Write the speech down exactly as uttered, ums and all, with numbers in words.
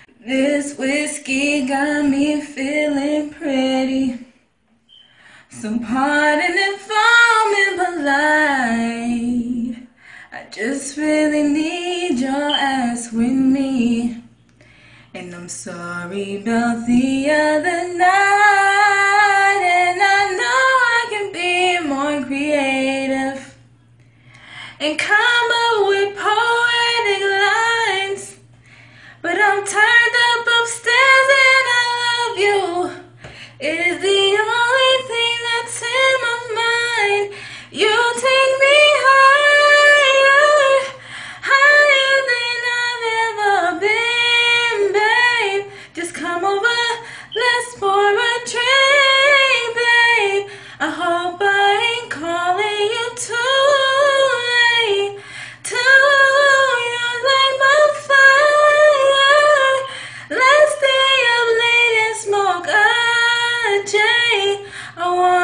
This whiskey got me feeling pretty. So pardon if I'm impolite. I just really need your ass with me. And I'm sorry about the other night. And I know I can be more creative and come up with poetic lines. But I'm turned up upstairs and I love you. It is the only thing that's in my mind. You take me higher, higher than I've ever been, babe. Just come over, let's pour a drink, babe. I hope I ain't calling you too late. Too young like my fire. Let's stay up late and smoke a J. I want